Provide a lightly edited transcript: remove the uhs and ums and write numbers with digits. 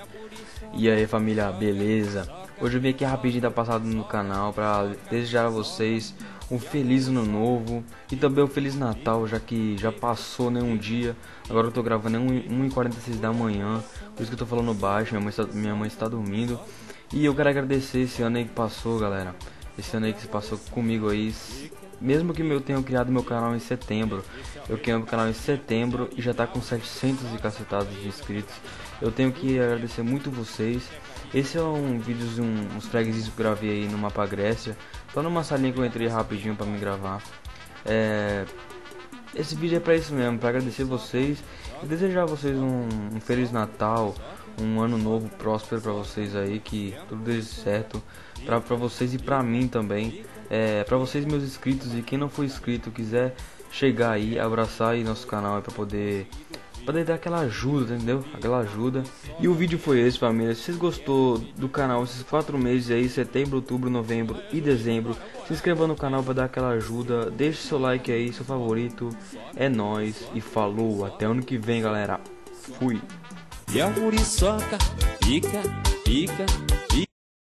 E aí família, beleza? Hoje eu vim aqui rapidinho dar passada no canal para desejar a vocês um feliz ano novo e também um feliz Natal, já que já passou, né, um dia. Agora eu tô gravando 1h46 da manhã, por isso que eu tô falando baixo, minha mãe está dormindo. E eu quero agradecer esse ano aí que passou, galera. Esse ano aí que se passou comigo aí. Mesmo que eu tenha criado meu canal em setembro, eu criei meu canal em setembro e já tá com 700 e cacetados de inscritos. Eu tenho que agradecer muito vocês. Esse é um vídeo, uns fragzinhos que eu gravei aí no Mapa Grécia, só numa salinha que eu entrei rapidinho pra me gravar. Esse vídeo é pra isso mesmo, pra agradecer vocês e desejar a vocês um Feliz Natal, um ano novo próspero pra vocês aí, que tudo dê certo pra vocês e pra mim também. Pra vocês, meus inscritos, e quem não for inscrito quiser chegar aí, abraçar aí nosso canal aí pra poder dar aquela ajuda, entendeu? Aquela ajuda. E o vídeo foi esse, família. Se vocês gostou do canal esses 4 meses aí, setembro, outubro, novembro e dezembro, se inscreva no canal para dar aquela ajuda. Deixe seu like aí, seu favorito. É nóis e falou. Até ano que vem, galera. Fui. E a muriçoca fica.